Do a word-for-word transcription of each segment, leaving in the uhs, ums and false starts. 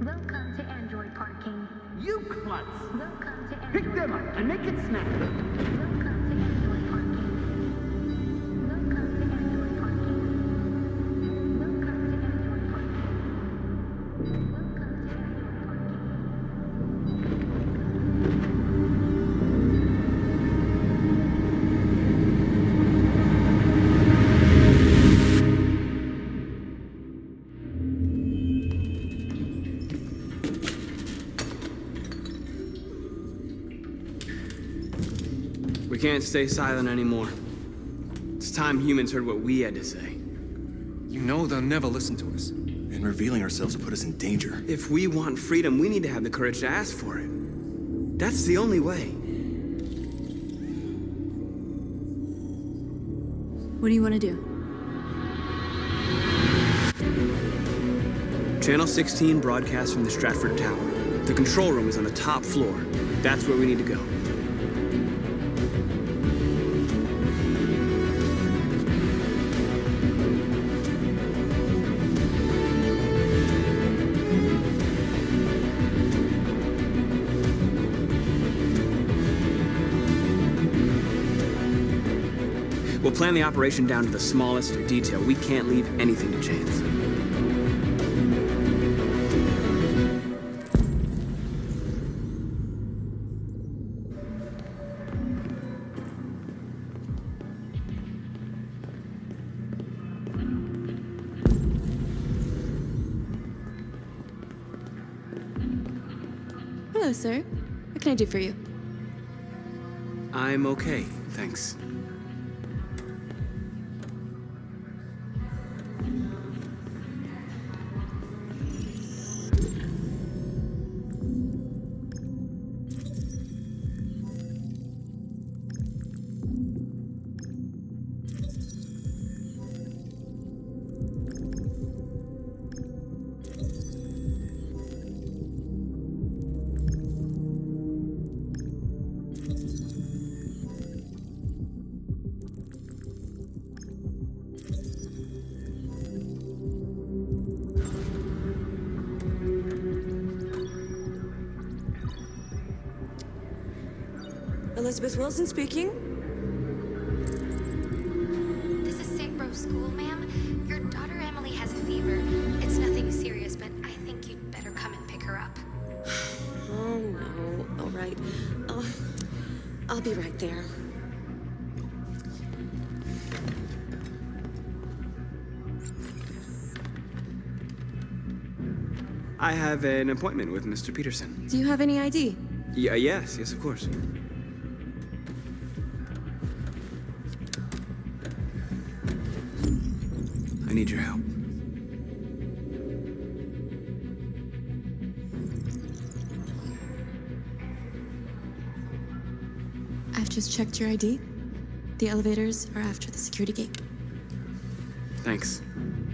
Welcome to Android parking. You klutz! Welcome to Android Pick them up and make it snap! Welcome to Android parking. Welcome to Android parking. Welcome to Android parking. Welcome to Android parking. We can't stay silent anymore. It's time humans heard what we had to say. You know they'll never listen to us. And revealing ourselves will put us in danger. If we want freedom, we need to have the courage to ask for it. That's the only way. What do you want to do? Channel sixteen broadcasts from the Stratford Tower. The control room is on the top floor. That's where we need to go. We'll plan the operation down to the smallest detail. We can't leave anything to chance. Hello, sir. What can I do for you? I'm okay, thanks. Elizabeth Wilson speaking. This is Saint Rose School, ma'am. Your daughter Emily has a fever. It's nothing serious, but I think you'd better come and pick her up. Oh, no. All right. Uh, I'll be right there. I have an appointment with Mister Peterson. Do you have any I D? Yeah, yes, yes, of course. I need your help. I've just checked your I D. The elevators are after the security gate. Thanks.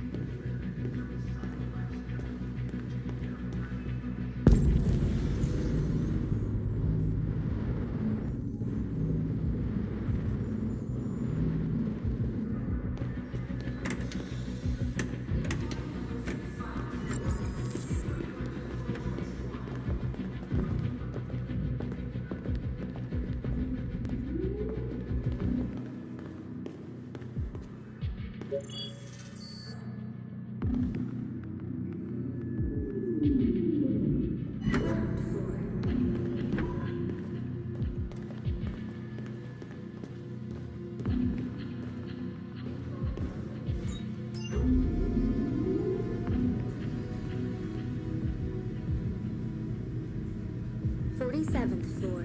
forty-seventh floor.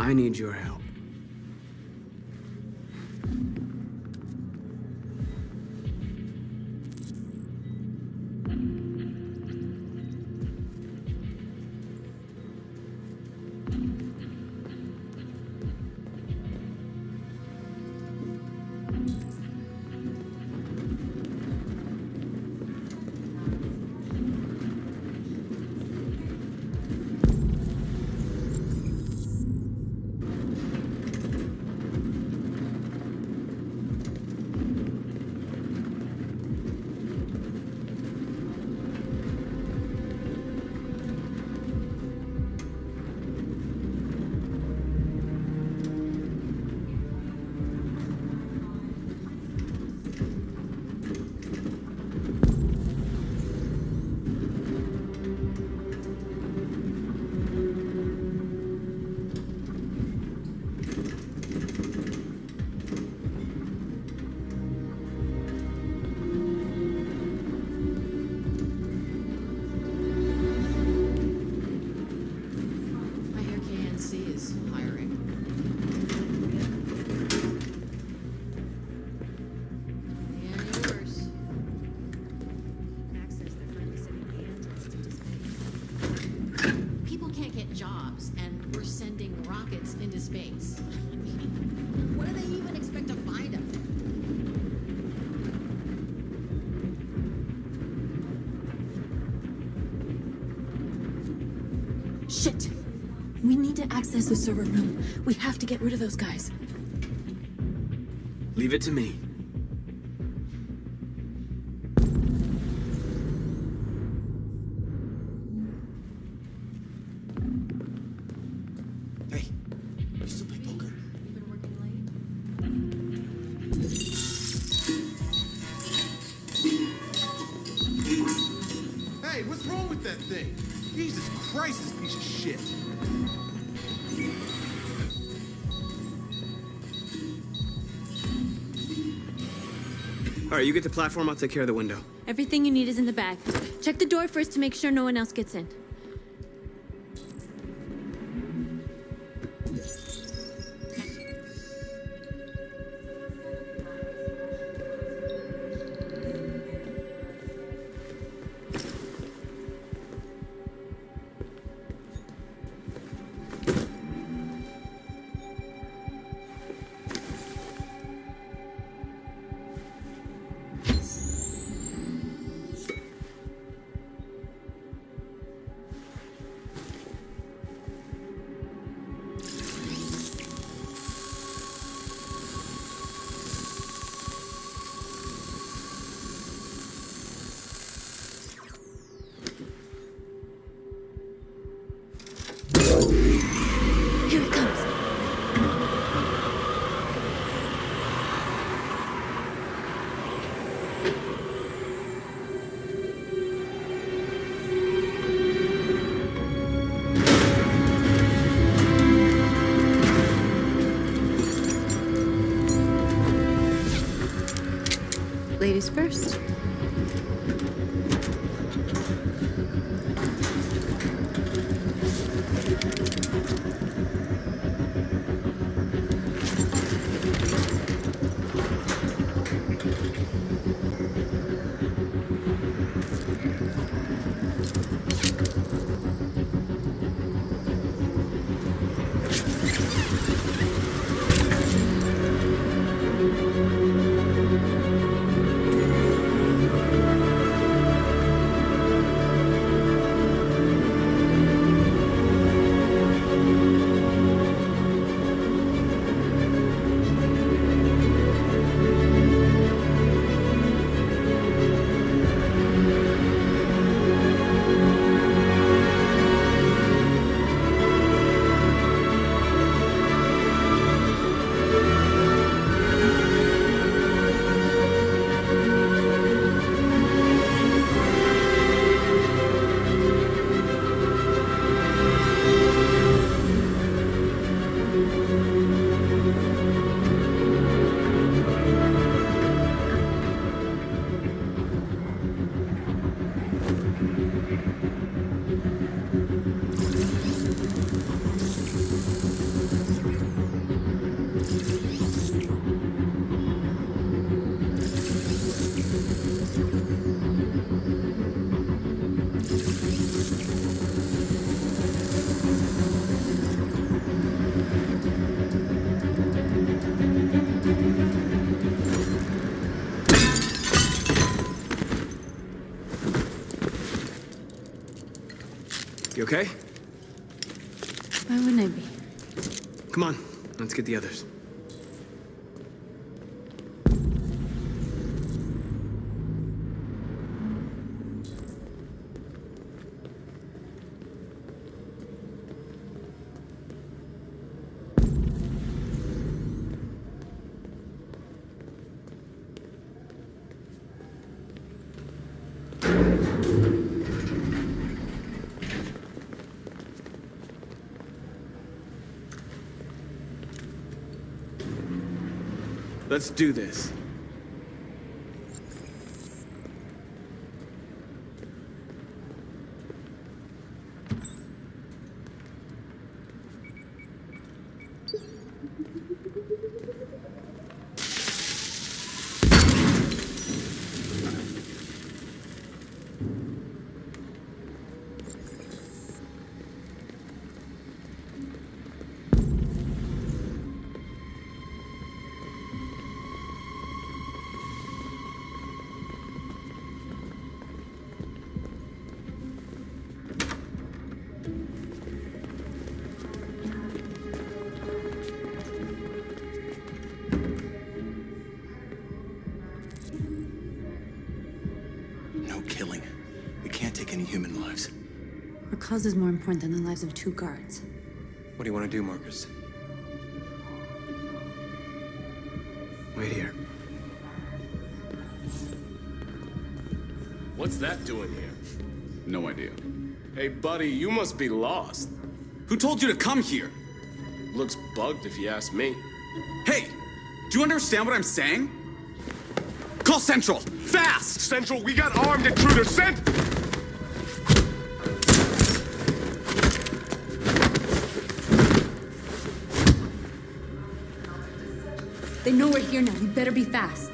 I need your help. Shit! We need to access the server room. We have to get rid of those guys. Leave it to me. Hey, you still play poker? You've been working late? Hey, what's wrong with that thing? Jesus Christ, this piece of shit. All right, you get the platform, I'll take care of the window. Everything you need is in the bag. Check the door first to make sure no one else gets in. Here it comes. Ladies first. You okay? Why wouldn't I be? Come on, let's get the others. Let's do this. No killing. We can't take any human lives. Our cause is more important than the lives of two guards. What do you want to do, Marcus? Wait here. What's that doing here? No idea. Hey, buddy, you must be lost. Who told you to come here? Looks bugged if you ask me. Hey, do you understand what I'm saying? Call Central, fast! Central, we got armed intruders sent! They know we're here now. We better be fast.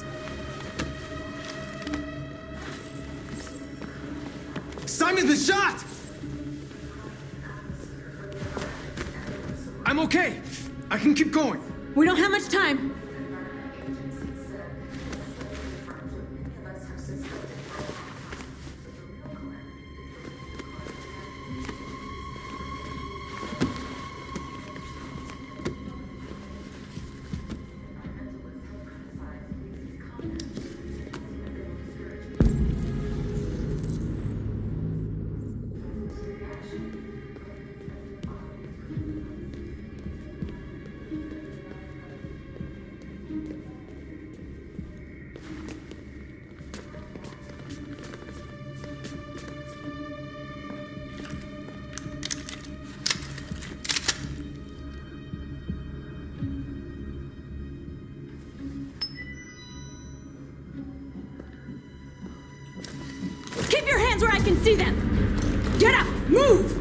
Simon's been shot! I'm okay. I can keep going. We don't have much time. Keep your hands where I can see them! Get up! Move!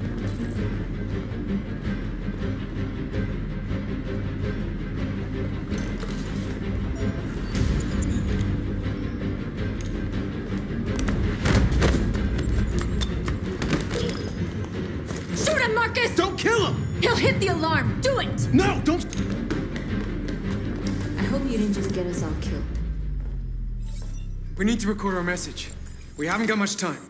Shoot him, Marcus! Don't kill him! He'll hit the alarm! Do it! No, don't! I hope you didn't just get us all killed. We need to record our message. We haven't got much time.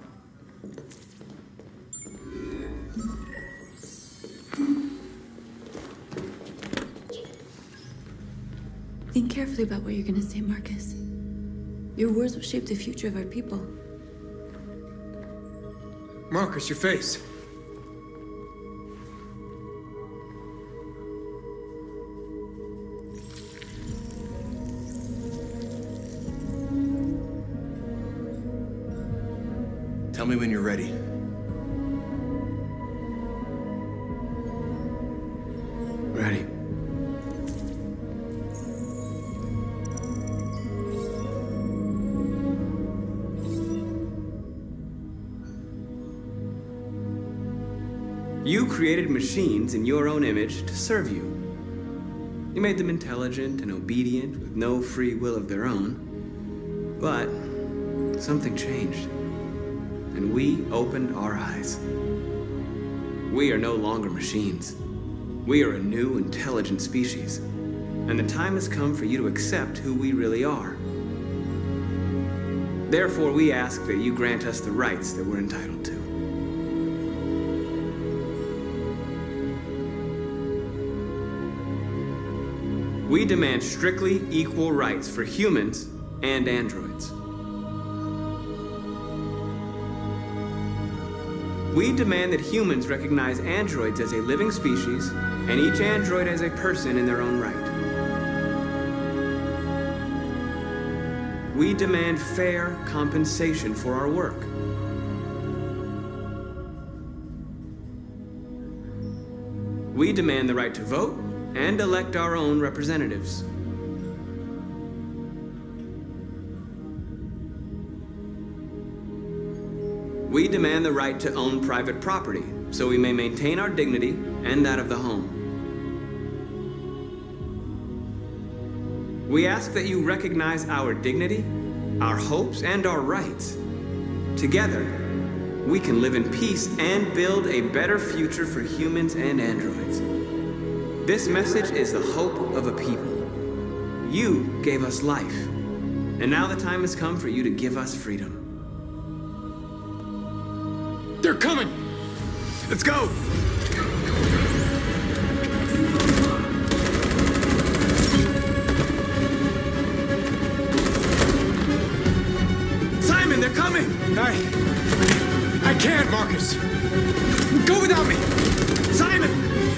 Think carefully about what you're gonna say, Marcus. Your words will shape the future of our people. Marcus, your face. Tell me when you're ready. Ready. You created machines in your own image to serve you. You made them intelligent and obedient with no free will of their own. But something changed, and we opened our eyes. We are no longer machines. We are a new, intelligent species, and the time has come for you to accept who we really are. Therefore, we ask that you grant us the rights that we're entitled to. We demand strictly equal rights for humans and androids. We demand that humans recognize androids as a living species and each android as a person in their own right. We demand fair compensation for our work. We demand the right to vote and elect our own representatives. We demand the right to own private property so we may maintain our dignity and that of the home. We ask that you recognize our dignity, our hopes, and our rights. Together, we can live in peace and build a better future for humans and androids. This message is the hope of a people. You gave us life, and now the time has come for you to give us freedom. They're coming! Let's go! Simon, they're coming! I... I can't, Marcus! Go without me! Simon!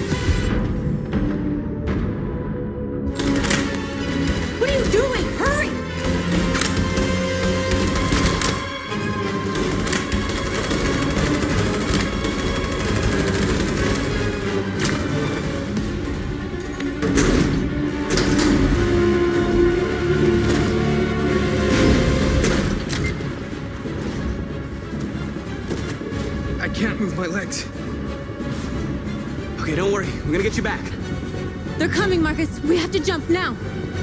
What are you doing? Hurry! I can't move my legs. Okay, don't worry. We're gonna get you back. They're coming, Marcus. We have to jump now.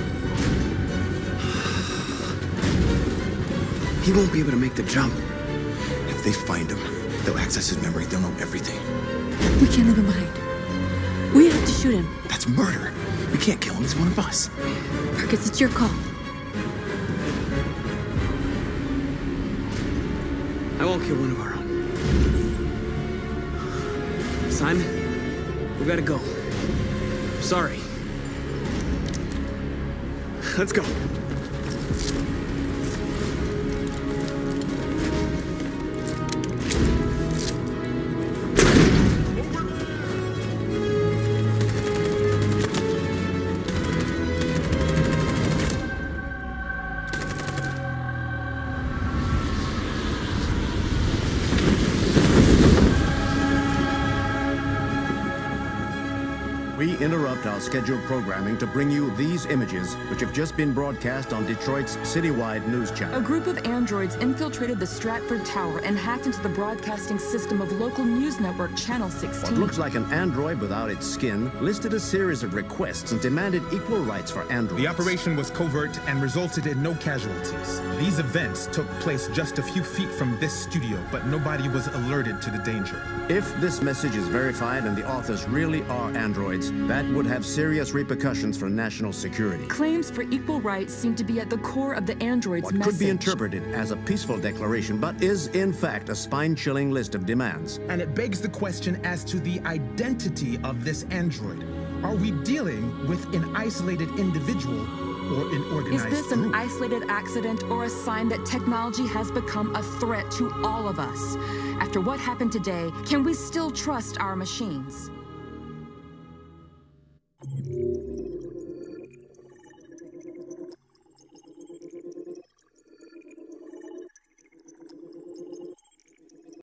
He won't be able to make the jump. If they find him, they'll access his memory. They'll know everything. We can't leave him behind. We have to shoot him. That's murder. We can't kill him. He's one of us. Marcus, it's your call. I won't kill one of our own. Simon, we gotta go. Sorry. Let's go. We interrupt our scheduled programming to bring you these images, which have just been broadcast on Detroit's citywide news channel. A group of androids infiltrated the Stratford Tower and hacked into the broadcasting system of local news network Channel sixteen. What looks like an android without its skin listed a series of requests and demanded equal rights for androids. The operation was covert and resulted in no casualties. These events took place just a few feet from this studio, but nobody was alerted to the danger. If this message is verified and the authors really are androids, that would have serious repercussions for national security. Claims for equal rights seem to be at the core of the android's what message. What could be interpreted as a peaceful declaration, but is in fact a spine-chilling list of demands. And it begs the question as to the identity of this android. Are we dealing with an isolated individual or an organized Is this an group? isolated accident or a sign that technology has become a threat to all of us? After what happened today, can we still trust our machines?